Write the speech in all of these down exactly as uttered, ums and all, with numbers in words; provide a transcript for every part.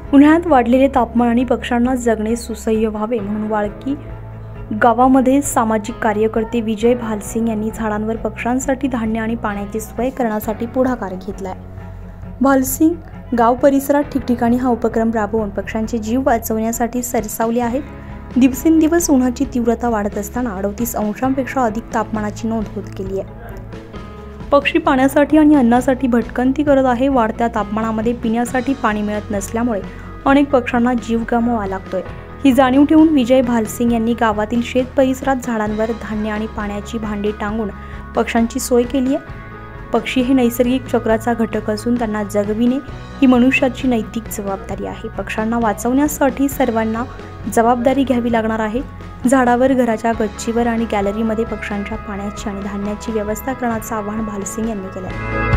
उन्हाळ्यात वाढलेले तापमान आणि पक्ष्यांना जगणे सुसह्य व्हावे म्हणून वाळकी गावामध्ये सामाजिक कार्यकर्ते विजय भालसिंग यांनी झाडांवर पक्ष्यांसाठी धान्य आणि पाण्याची सोय करण्यासाठी पुढाकार घेतलाय। भालसिंग गाव परिसरात ठिकठिकाणी हा उपक्रम राबवून पक्ष्यांचे जीव वाचवण्यासाठी सरसावले आहेत। दिवसेंदिवस उन्हाची तीव्रता वाढत असताना अडतीस अंशांपेक्षा अधिक तापमानाची नोंद होत गेली आहे। पक्षी पाण्यासाठी आणि अन्नासाठी भटकंती करत आहे। वाढत्या तापमानामध्ये पिण्यासाठी पाणी मिळत नसल्यामुळे अनेक पक्ष्यांना जीव गमवावा लागतोय। ही जाणीव ठेवून विजय भालसिंग यांनी गावातील शेत परिसरात झाडांवर धान्य आणि पाण्याची भांडी टांगून पक्ष्यांची सोय केली आहे। पक्षी हे नैसर्गिक चक्राचा घटक असून त्यांना जगविणे ही मनुष्याची नैतिक जबाबदारी आहे। पक्ष्यांना वाचवण्यासाठी सर्वांना जबाबदारी घ्यावी लागणार आहे। झाडावर, घराच्या गच्चीवर आणि गॅलरीमध्ये पक्ष्यांच्या पाण्याची आणि धान्याची व्यवस्था करण्याचं आवाहन भालसिंग यांनी केलं आहे।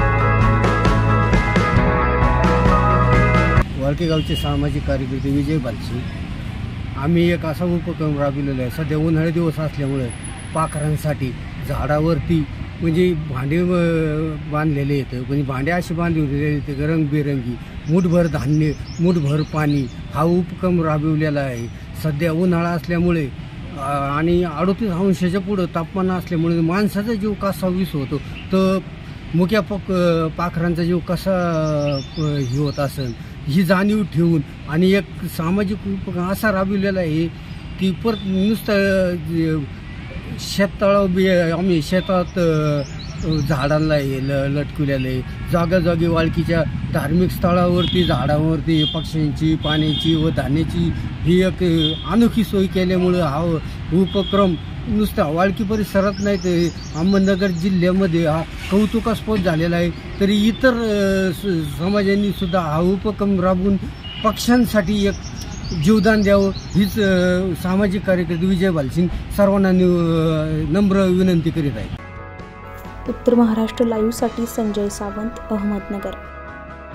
वाळकी गावचे सामाजिक कार्यकर्ते विजय भालसिंग आम्ही एक असा उपक्रम राबविलेला आहे। सध्या उन्हाळे दिवस असल्यामुळे पाखरांसाठी झाडावरती म्हणजे भांडे बांधलेले आहेत, म्हणजे भांडे असे बांधलेले आहेत रंगबिरंगी, मुठभर धान्य, मुठभर पाणी हा उपक्रम राबविलेला आहे। सध्या उन्हाळा असल्यामुळे आणि अडतीस अंशाच्या पुढं तापमान असल्यामुळे माणसाचा जीव कसा विस होतो तर मुक्या पक पाखरांचा जीव कसा हे होत असेल ही जाणीव ठेवून आणि एक सामाजिक उपक्रम असा राबविलेला आहे की परत नुसतं शेततळाव बी आम्ही शेतात झाडांना हे ल लटकवलेलं आहे। जागोजागी वाळकीच्या धार्मिक स्थळावरती झाडांवरती पक्ष्यांची, पाण्याची व धान्याची ही एक अनोखी सोय केल्यामुळं हा उपक्रम नुसता वाळकी परिसरात नाही तर अहमदनगर जिल्ह्यामध्ये हा कौतुकास्पद झालेला आहे। तरी इतर समाजांनी सुद्धा हा उपक्रम राबवून पक्ष्यांसाठी एक जीवदान द्यावं हीच सामाजिक कार्यकर्ते विजय भालसिंग सर्वांना नम्र विनंती करीत आहे। उत्तर महाराष्ट्र लाईव्हसाठी संजय सावंत, अहमदनगर।